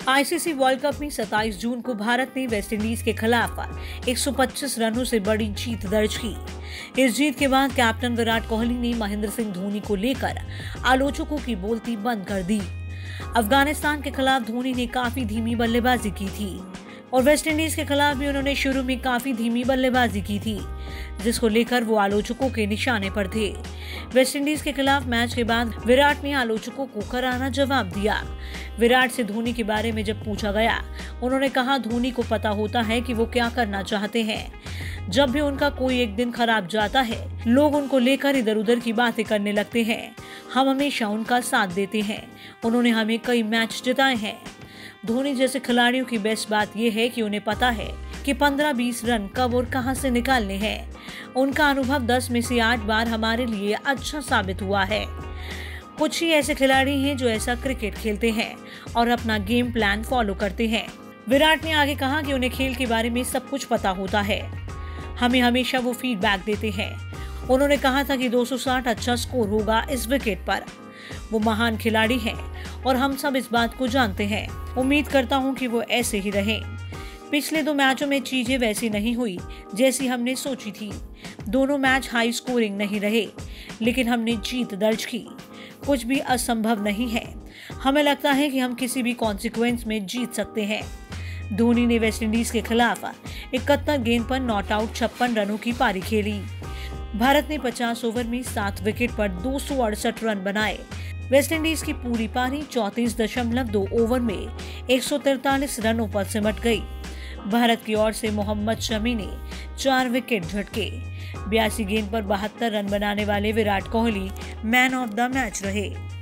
ICC world cup में 27 जून को भारत ने वेस्टइंडीज के खिलाफ 125 रनों से बड़ी जीत दर्ज की। इस जीत के बाद कैप्टन विराट कोहली ने महेंद्र सिंह धोनी को लेकर आलोचकों की बोलती बंद कर दी। अफगानिस्तान के खिलाफ धोनी ने काफी धीमी बल्लेबाजी की थी और वेस्टइंडीज के खिलाफ भी उन्होंने शुरू में काफी धीमी बल्लेबाजी की थी, जिसको लेकर वो आलोचकों के निशाने पर थे। वेस्टइंडीज के खिलाफ मैच के बाद विराट ने आलोचकों को करारा जवाब दिया। विराट से धोनी के बारे में जब पूछा गया, उन्होंने कहा धोनी को पता होता है कि वो क्या करना चाहते हैं। जब भी उनका कोई एक दिन खराब जाता है, लोग उनको लेकर इधर उधर की बातें करने लगते हैं। हम हमेशा उनका साथ देते हैं। उन्होंने हमें कई मैच जिताए हैं। धोनी जैसे खिलाड़ियों की बेस्ट बात यह है कि उन्हें पता है कि 15-20 रन कब और कहां से निकालने हैं। उनका अनुभव 10 में से 8 बार हमारे लिए अच्छा साबित हुआ है। कुछ ही ऐसे खिलाड़ी हैं जो ऐसा क्रिकेट खेलते हैं और अपना गेम प्लान फॉलो करते हैं। विराट ने आगे कहा कि उन्हें खेल के बारे में सब कुछ पता होता है। हमें हमेशा वो फीडबैक देते हैं। उन्होंने कहा था कि 260 अच्छा स्कोर होगा इस विकेट पर। वो महान खिलाड़ी हैं और हम सब इस बात को जानते हैं। उम्मीद करता हूं कि वो ऐसे ही रहें। पिछले 2 मैचों में चीजें वैसी नहीं हुई जैसी हमने सोची थी। दोनों मैच हाई स्कोरिंग नहीं रहे, लेकिन हमने जीत दर्ज की। कुछ भी असंभव नहीं है। हमें लगता है कि हम किसी भी कॉन्सिक्वेंस में जीत सकते हैं। धोनी ने वेस्टइंडीज के खिलाफ 71 गेंद पर नॉट आउट 56 रनों की पारी खेली। भारत ने 50 ओवर में 7 विकेट पर 268 रन बनाए। वेस्टइंडीज की पूरी पारी 34.2 ओवर में 143 रनों पर सिमट गई। भारत की ओर से मोहम्मद शमी ने 4 विकेट झटके। 82 गेंद पर 72 रन बनाने वाले Virat Kohli man of the match रहे।